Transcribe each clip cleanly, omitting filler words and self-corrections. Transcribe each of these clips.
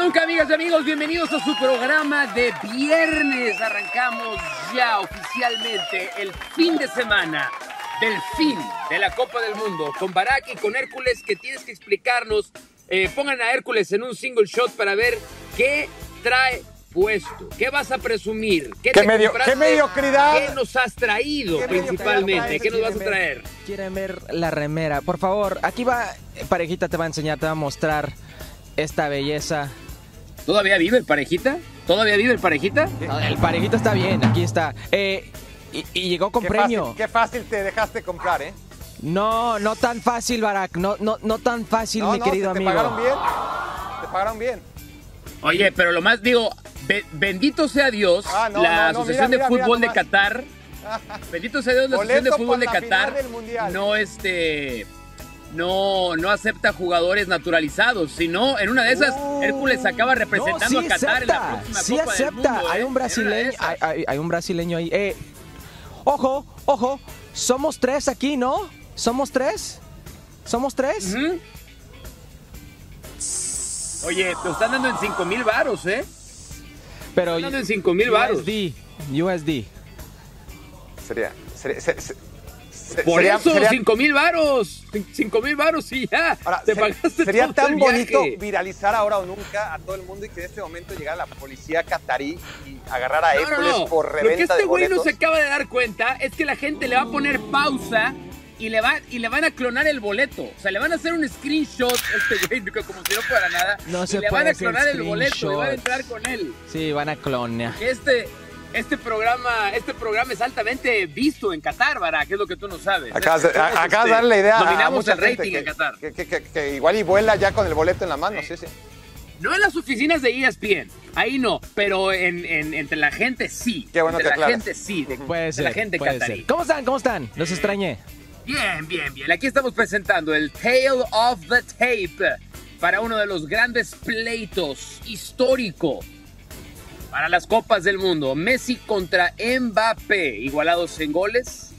nunca, amigas y amigos, bienvenidos a su programa de viernes. Arrancamos ya oficialmente el fin de semana del fin de la Copa del Mundo con Barack y con Hércules, que tienes que explicarnos. Pongan a Hércules en un single shot para ver qué trae puesto, qué vas a presumir, qué mediocridad, qué nos has traído principalmente, qué nos vas a traer. Quieren ver la remera, por favor. Aquí va, Parejita te va a enseñar, te va a mostrar esta belleza. ¿Todavía vive el Parejita? ¿Todavía vive el Parejita? El Parejita está bien, aquí está. Y llegó con premio. Qué fácil te dejaste comprar, ¿eh? No tan fácil, Barack. No tan fácil, mi querido amigo. Te pagaron bien. Te pagaron bien. Oye, pero lo más, digo, bendito sea Dios, la Asociación de Fútbol de Qatar. Bendito sea Dios, la Asociación de Fútbol de Qatar no acepta jugadores naturalizados, sino en una de esas Hércules acaba representando a Qatar en la próxima Copa del Mundo. Hay un brasileño, hay un brasileño ahí. Ojo, somos tres aquí, ¿no? ¿Somos tres? Uh-huh. Oye, te están dando en 5,000 varos, ¿eh? Pero están dando en 5,000 varos. USD. Por eso, 5,000 varos. 5,000 varos y ya. Ahora, te pagaste sería todo tan el viaje. bonito viralizar ahora o nunca a todo el mundo y que en este momento llegara la policía catarí y agarrar a Hércules por reventa de boletos. Lo que este güey no se acaba de dar cuenta es que la gente le va a poner pausa y le van a clonar el boleto. O sea, le van a hacer un screenshot a este güey, como si no fuera nada. No se le puede van a clonar hacer el boleto, y van a entrar con él. Sí, van a clonear. Este programa es altamente visto en Qatar, Barack, que es lo que tú no sabes. Acabas de darle la idea dominamos a el rating en Qatar. Que igual y vuela ya con el boleto en la mano, sí. No en las oficinas de ESPN, ahí no, pero entre la gente sí. Qué bueno entre que la aclaras. gente sí, Puede ser, la gente catarí. ¿Cómo están? Los extrañé. Bien. Aquí estamos presentando el Tale of the Tape para uno de los grandes pleitos históricos para las Copas del Mundo. Messi contra Mbappé, igualados en goles.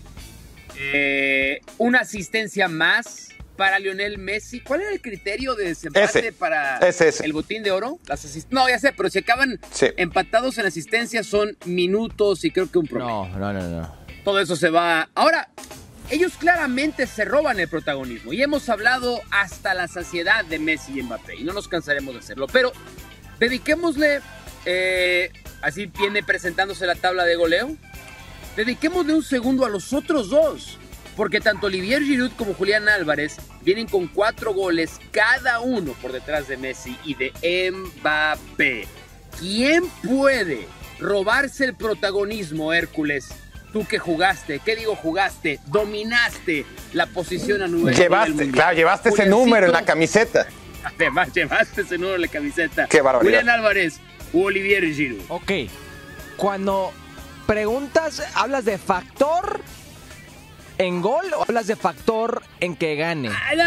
Una asistencia más para Lionel Messi. ¿Cuál era el criterio de desempate para el botín de oro? No, ya sé, pero si acaban empatados en asistencia son minutos y creo que un promedio. No. Todo eso se va. Ahora, ellos claramente se roban el protagonismo y hemos hablado hasta la saciedad de Messi y Mbappé y no nos cansaremos de hacerlo, pero dediquémosle, así viene presentándose la tabla de goleo, dediquémosle un segundo a los otros dos, porque tanto Olivier Giroud como Julián Álvarez vienen con 4 goles cada uno por detrás de Messi y de Mbappé. ¿Quién puede robarse el protagonismo, Hércules? Tú que jugaste, dominaste la posición a nivel mundial. Llevaste ese número en la camiseta. Además, llevaste ese número en la camiseta. Qué barbaridad. Julián Álvarez u Olivier Giroud. Ok, cuando preguntas, ¿hablas de factor en gol o hablas de factor en que gane?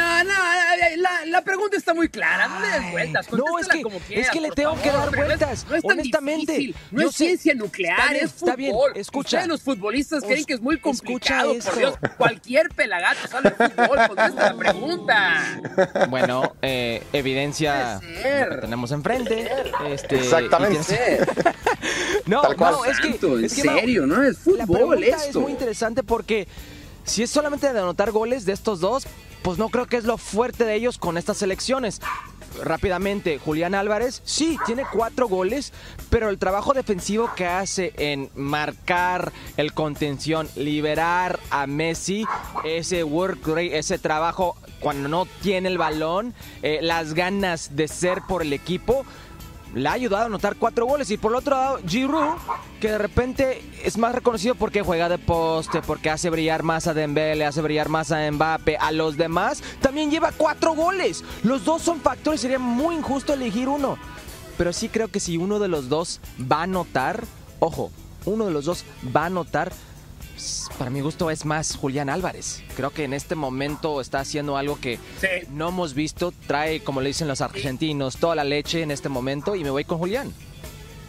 La pregunta está muy clara, no le des vueltas, contéstala como quieras, es que le tengo que dar vueltas, no es tan honestamente. Difícil, no es ciencia nuclear, es fútbol. Está bien, escucha. Ustedes los futbolistas creen que es muy complicado, por Dios. Esto. Cualquier pelagato sabe de fútbol, contesta la pregunta. Bueno, evidencia lo que tenemos enfrente. Exactamente. En serio, no es fútbol la pregunta esto. Es muy interesante porque si es solamente de anotar goles de estos dos, pues no creo que es lo fuerte de ellos con estas selecciones. Rápidamente, Julián Álvarez, sí, tiene 4 goles, pero el trabajo defensivo que hace en marcar el contención, liberar a Messi, ese work rate, ese trabajo cuando no tiene el balón, las ganas de ser por el equipo, le ha ayudado a anotar 4 goles. Y por el otro lado, Giroud, que de repente es más reconocido porque juega de poste, porque hace brillar más a Dembélé, hace brillar más a Mbappé, a los demás, también lleva 4 goles. Los dos son factores, sería muy injusto elegir uno. Pero sí creo que si uno de los dos va a anotar, ojo, uno de los dos va a anotar, para mi gusto es más Julián Álvarez. Creo que en este momento está haciendo algo que no hemos visto. Trae, como le dicen los argentinos, toda la leche en este momento y me voy con Julián.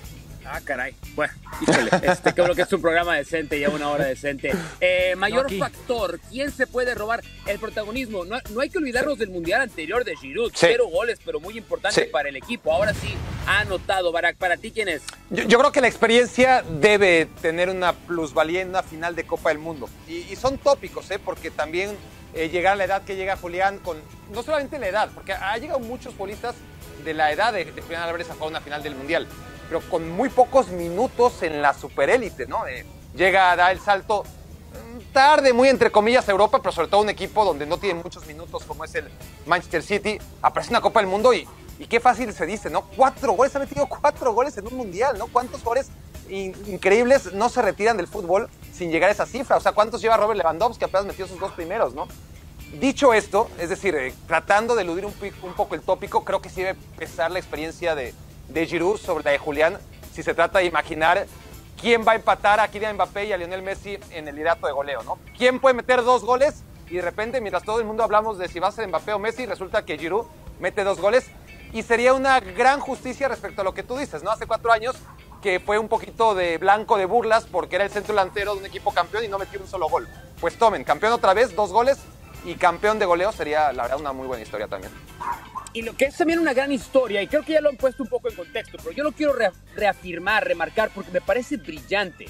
Ah, caray. Bueno, híjole, qué bueno que es un programa decente, ya una hora decente. Mayor factor, ¿quién se puede robar el protagonismo? No hay que olvidarnos del Mundial anterior de Giroud. 0 goles, pero muy importante para el equipo. Ahora sí, ha anotado. Barak, ¿para ti quién es? Yo creo que la experiencia debe tener una plusvalía en una final de Copa del Mundo. Y son tópicos, porque también llegar a la edad que llega Julián, no solamente la edad, porque ha llegado muchos futbolistas de la edad de Julián Álvarez a jugar una final del Mundial, pero con muy pocos minutos en la superélite, ¿no? Llega a dar el salto tarde, muy entre comillas, a Europa, pero sobre todo un equipo donde no tiene muchos minutos como es el Manchester City, aparece en la Copa del Mundo y qué fácil se dice, ¿no? 4 goles, ha metido 4 goles en un Mundial, ¿no? ¿Cuántos jugadores increíbles no se retiran del fútbol sin llegar a esa cifra? O sea, ¿cuántos lleva Robert Lewandowski, que apenas metió sus 2 primeros, ¿no? Dicho esto, es decir, tratando de eludir un poco el tópico, creo que sí debe pesar la experiencia de Giroud sobre la de Julián, si se trata de imaginar quién va a empatar a Kylian Mbappé y a Lionel Messi en el liderato de goleo, ¿no? ¿Quién puede meter 2 goles? Y de repente, mientras todo el mundo hablamos de si va a ser Mbappé o Messi, resulta que Giroud mete 2 goles y sería una gran justicia respecto a lo que tú dices, ¿no? Hace 4 años que fue un poquito de blanco de burlas porque era el centro delantero de un equipo campeón y no metió un solo gol. Pues tomen, campeón otra vez, 2 goles y campeón de goleo sería, la verdad, una muy buena historia también. Y lo que es también una gran historia, y creo que ya lo han puesto un poco en contexto, pero yo lo quiero reafirmar, remarcar, porque me parece brillante.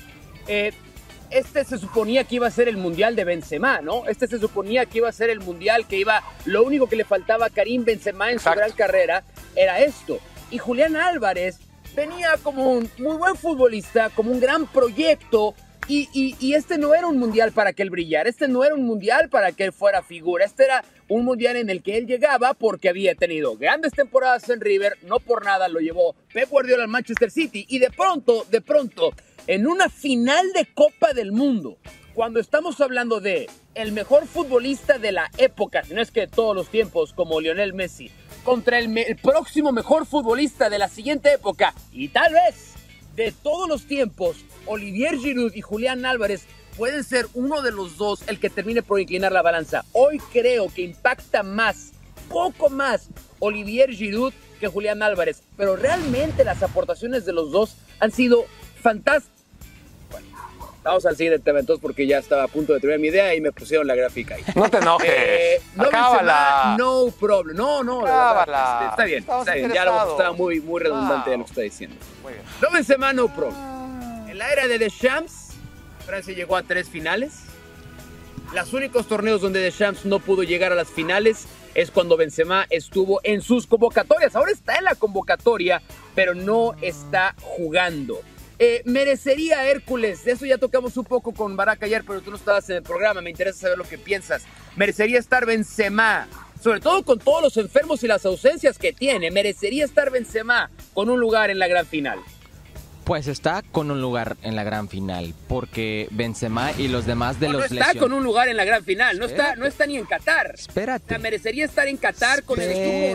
Se suponía que iba a ser el Mundial de Benzema, ¿no? Se suponía que iba a ser el Mundial lo único que le faltaba a Karim Benzema en su gran carrera era esto. Y Julián Álvarez venía como un muy buen futbolista, como un gran proyecto, y este no era un mundial para que él brillara, no era un mundial para que él fuera figura, era un mundial en el que él llegaba porque había tenido grandes temporadas en River, no por nada lo llevó Pep Guardiola al Manchester City, y de pronto, en una final de Copa del Mundo, cuando estamos hablando de el mejor futbolista de la época, si no es que de todos los tiempos, como Lionel Messi, contra el próximo mejor futbolista de la siguiente época, y tal vez de todos los tiempos, Olivier Giroud y Julián Álvarez pueden ser uno de los dos el que termine por inclinar la balanza. Hoy creo que impacta poco más Olivier Giroud que Julián Álvarez, pero realmente las aportaciones de los dos han sido fantásticas. Bueno, vamos al siguiente tema entonces porque ya estaba a punto de terminar mi idea y me pusieron la gráfica ahí. No te enojes. Acábala. No problem. No. Acábala. Está bien. Ya estaba muy redundante de lo que está diciendo. Muy bien. No Benzema, no problem. En la era de Deschamps, Francia llegó a 3 finales. Los únicos torneos donde Deschamps no pudo llegar a las finales es cuando Benzema estuvo en sus convocatorias. Ahora está en la convocatoria, pero no está jugando. Merecería Hércules, de eso ya tocamos un poco con Barak ayer, pero tú no estabas en el programa, me interesa saber lo que piensas. Merecería estar Benzema, sobre todo con todos los enfermos y las ausencias que tiene. Merecería estar Benzema con un lugar en la gran final. Pues está con un lugar en la gran final, porque Benzema y los demás de los lesionados... No está con un lugar en la gran final, no está ni en Qatar. Espérate. O sea, merecería estar en Qatar con el equipo.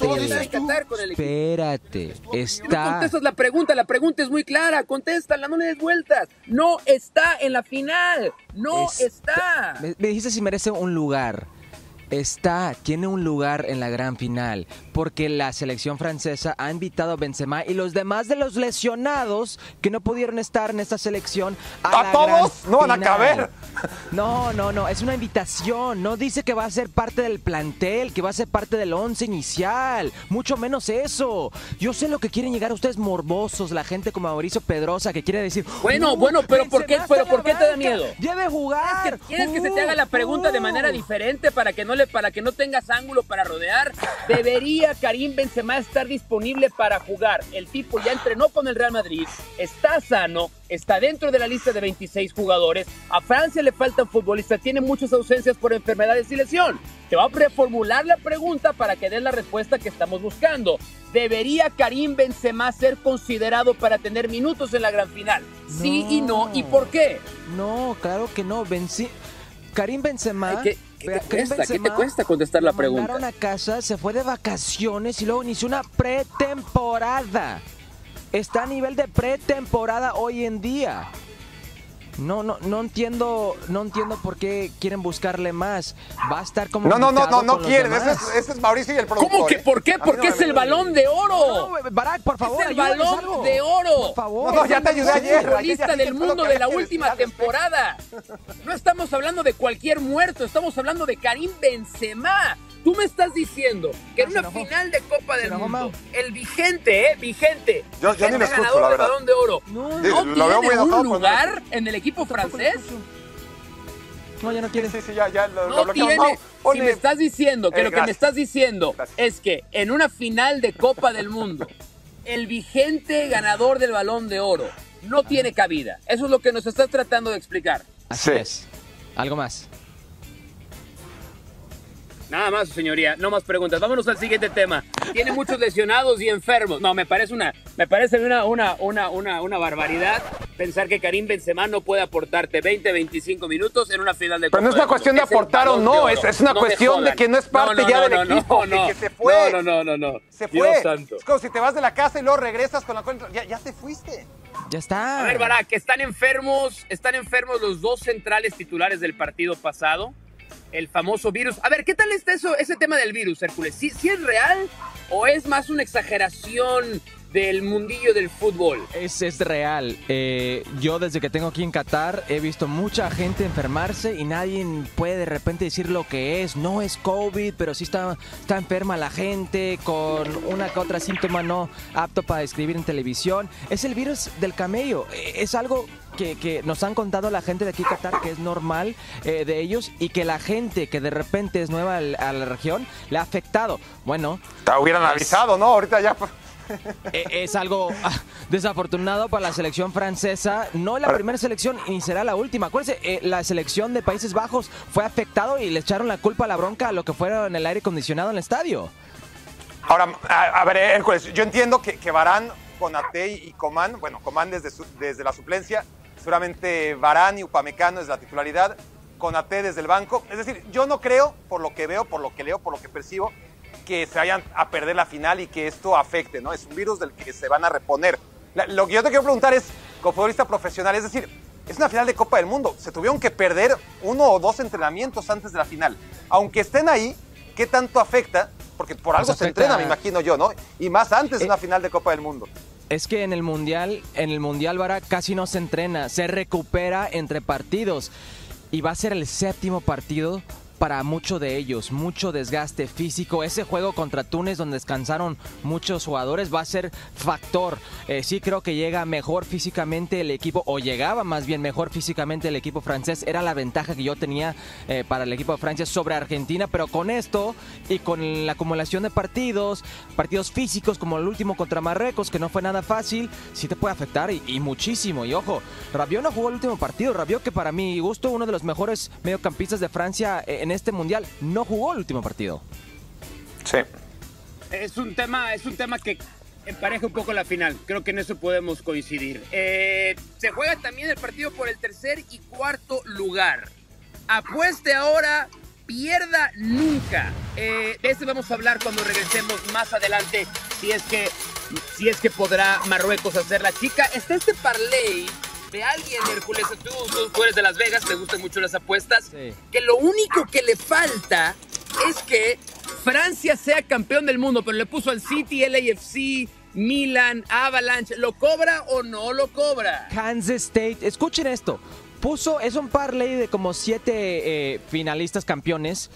Espérate, está... No contestas la pregunta es muy clara, contéstala, no le des vueltas. No está en la final, no está. Me dijiste si merece un lugar. Tiene un lugar en la gran final porque la selección francesa ha invitado a Benzema y los demás de los lesionados que no pudieron estar en esta selección a todos no van a caber. No, es una invitación, no dice que va a ser parte del plantel, que va a ser parte del 11 inicial, mucho menos eso. Yo sé lo que quieren llegar a ustedes morbosos, la gente como Mauricio Pedrosa que quiere decir, bueno, pero ¿por qué te da miedo? Debe jugar. ¿Quieres que se te haga la pregunta de manera diferente para que no tengas ángulo para rodear? Debería Karim Benzema estar disponible para jugar. El tipo ya entrenó con el Real Madrid, está sano, está dentro de la lista de 26 jugadores. A Francia le faltan futbolistas, tiene muchas ausencias por enfermedades y lesión. Te va a reformular la pregunta para que des la respuesta que estamos buscando. ¿Debería Karim Benzema ser considerado para tener minutos en la gran final? Sí y no, ¿y por qué? No, claro que no. Karim Benzema... ¿Qué te cuesta contestar la pregunta? Lo mandaron a casa, se fue de vacaciones y luego inició una pretemporada. Está a nivel de pretemporada hoy en día. No entiendo por qué quieren buscarle más. Va a estar como No quieren. Ese es Mauricio y el productor. ¿Cómo que por qué? Porque es el Balón de Oro. No, Barak, por favor, es el Balón de Oro. Por favor. No, ya te ayudé ayer. Futbolista del mundo de la última temporada. No estamos hablando de cualquier muerto, estamos hablando de Karim Benzema. Tú me estás diciendo que en una final de Copa del Mundo, el vigente Yo ni lo escucho, ganador la del verdad. Balón de Oro, lo veo muy tiene enojado, un lugar en el equipo francés. No, ya no quiere. Sí, ya lo No bloqueamos. tiene. No, Si me estás diciendo que lo que me gracias. estás diciendo Gracias. es que en una final de Copa del Mundo, el vigente ganador del Balón de Oro no tiene cabida. Eso es lo que nos estás tratando de explicar. Así Sí. es. Algo más. Nada más, señoría, no más preguntas. Vámonos al siguiente tema. Tiene muchos lesionados y enfermos. No, me parece una barbaridad pensar que Karim Benzema no puede aportarte 20, 25 minutos en una final de Copa Pero no es del una cuestión de Mundo. Es el aportar o Balón no, de Oro. es una No me cuestión de jodan. que no es parte ya del equipo, que se fue. No. Se Dios fue. santo. Es como si te vas de la casa y luego regresas con la cuenta. Ya te fuiste. Ya está. A ver, Barak, están enfermos los dos centrales titulares del partido pasado. El famoso virus. A ver, ¿qué tal está ese tema del virus, Hércules? ¿Sí es real o es más una exageración del mundillo del fútbol? Es real. Yo desde que tengo aquí en Qatar he visto mucha gente enfermarse y nadie puede de repente decir lo que es. No es COVID, pero sí está enferma la gente con una que otra síntoma no apto para describir en televisión. Es el virus del camello. Es algo que nos han contado la gente de aquí en Qatar que es normal de ellos y que la gente que de repente es nueva a la región le ha afectado. Bueno, Te hubieran avisado, ¿no? Ahorita ya. es algo desafortunado para la selección francesa. No es la primera selección ni será la última. Acuérdense, la selección de Países Bajos fue afectado y le echaron la culpa a la bronca a lo que fuera en el aire acondicionado en el estadio. Ahora, a ver, Hércules, yo entiendo que Varane, Konaté y Coman, bueno, Coman desde la suplencia, seguramente Varane y Upamecano es la titularidad, Konaté desde el banco. Es decir, yo no creo, por lo que veo, por lo que leo, por lo que percibo, que se vayan a perder la final y que esto afecte, ¿no? Es un virus del que se van a reponer. Lo que yo te quiero preguntar es, como futbolista profesional, es decir, es una final de Copa del Mundo. Se tuvieron que perder 1 o 2 entrenamientos antes de la final. Aunque estén ahí, ¿qué tanto afecta? Porque por algo se entrena, me imagino yo, ¿no? Y más antes de una final de Copa del Mundo. Es que en el Mundial, Vara, casi no se entrena, se recupera entre partidos. Y va a ser el 7º partido para muchos de ellos, mucho desgaste físico. Ese juego contra Túnez donde descansaron muchos jugadores va a ser factor. Sí creo que llega mejor físicamente el equipo, o llegaba más bien mejor físicamente el equipo francés. Era la ventaja que yo tenía para el equipo de Francia sobre Argentina, pero con esto y con la acumulación de partidos físicos como el último contra Marruecos, que no fue nada fácil, sí te puede afectar y muchísimo. Y ojo, Rabiot no jugó el último partido. Rabiot, que para mi gusto uno de los mejores mediocampistas de Francia en este mundial, no jugó el último partido. Sí. Es un tema que empareja un poco la final. Creo que en eso podemos coincidir. Se juega también el partido por el 3er y 4º lugar. Apueste ahora, pierda nunca. De este vamos a hablar cuando regresemos más adelante, si es que podrá Marruecos hacer la chica. Está este parlay de alguien, Hércules, tú eres de Las Vegas, te gustan mucho las apuestas, sí, que lo único que le falta es que Francia sea campeón del mundo, pero le puso al City, LAFC, Milan, Avalanche. ¿Lo cobra o no lo cobra? Kansas State, escuchen esto. Es un parlay de como 7 finalistas campeones,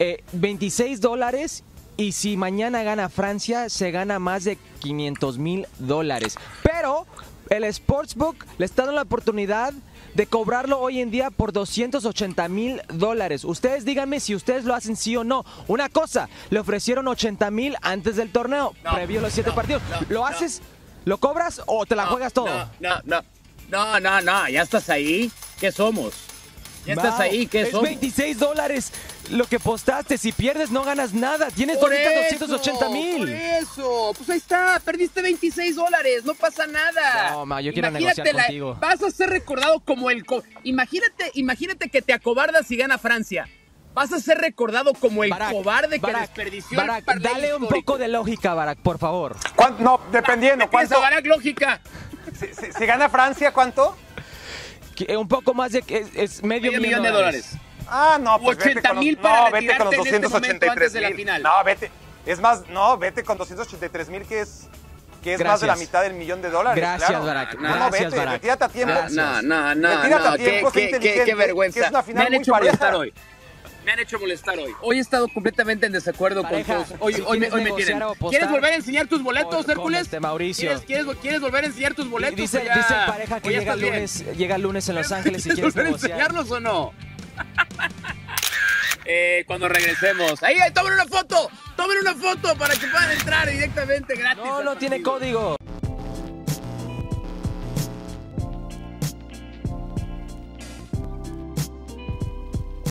$26, y si mañana gana Francia, se gana más de $500,000. Pero el Sportsbook le está dando la oportunidad de cobrarlo hoy en día por $280,000. Ustedes díganme si ustedes lo hacen sí o no. Una cosa, le ofrecieron 80,000 antes del torneo, previo a los 7 partidos. ¿Lo haces? ¿Lo cobras o te la juegas todo? No, ya estás ahí. ¿Qué somos? Ya estás ahí, ¿qué somos? Es $26 lo que postaste. Si pierdes no ganas nada. Tienes Por ahorita eso, 280,000. Por eso, pues ahí está, perdiste $26, no pasa nada. No, ma, yo quiero negociar contigo. Vas a ser recordado como imagínate que te acobardas y gana Francia. Vas a ser recordado como el cobarde que desperdició el parlay dale un histórico. poco de lógica, Barak, por favor. No, dependiendo. ¿Qué piensa, Barak? Lógica. Si gana Francia, ¿cuánto? Un poco más de que es medio millón de dólares. Ah, no, pues 80,000 para vete con los retirarte en este momento antes de la 283,000. final. No, vete. Es más, no, vete con 283,000 que es más de la mitad del $1,000,000. Gracias, claro. Barak. No, Gracias, vete, Barak. retírate a tiempo. No, qué vergüenza. Que es una final me han muy hecho pareja. molestar hoy. Me han hecho molestar hoy. Hoy he estado completamente en desacuerdo Pareja, con todos. Hoy, si hoy me quieres tienen. negociar o apostar, ¿Quieres volver a enseñar tus boletos, con Hércules? Mauricio. ¿Quieres volver a enseñar tus boletos? Dice o ya- el Pareja que o ya llega estás bien? el lunes en Los Ángeles y ¿Quieres quieres volver a negociar. enseñarlos o no? Cuando regresemos. Ahí, tomen una foto. Tomen una foto para que puedan entrar directamente gratis. No, al no tiene partido. código.